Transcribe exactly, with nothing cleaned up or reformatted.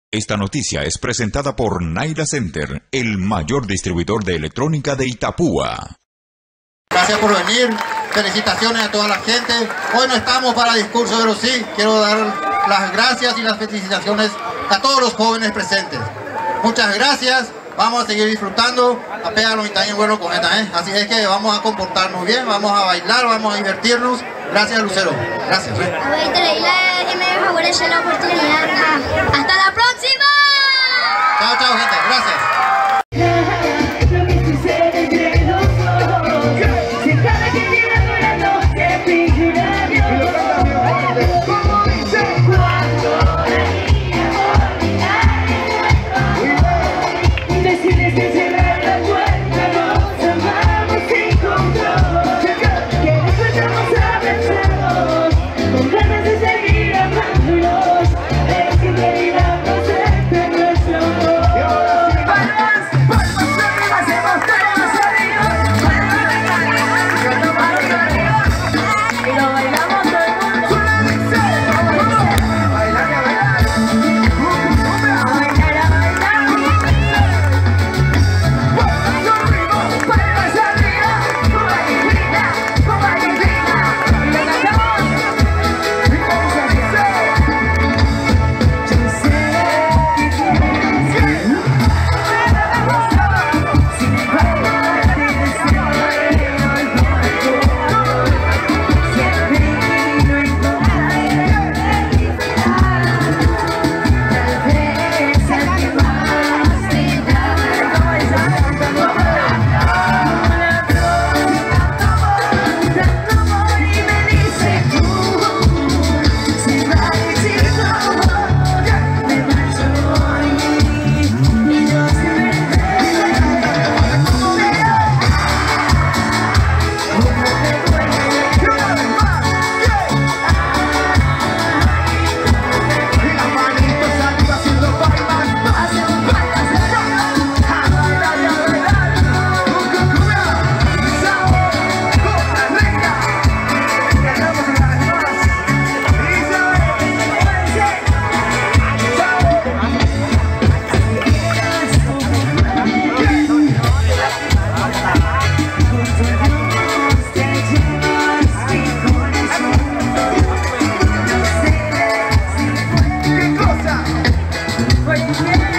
Esta noticia es presentada por Naira Center, el mayor distribuidor de electrónica de Itapúa. Gracias por venir, felicitaciones a toda la gente. Hoy no estamos para discurso, pero sí quiero dar las gracias y las felicitaciones a todos los jóvenes presentes. Muchas gracias, vamos a seguir disfrutando, apega los en vuelo con esta, ¿eh? Así es que vamos a comportarnos bien, vamos a bailar, vamos a divertirnos. Gracias, Lucero, gracias. ¿eh? La oportunidad. ¡Hasta la próxima! Chao, chao, gente, gracias. Yeah.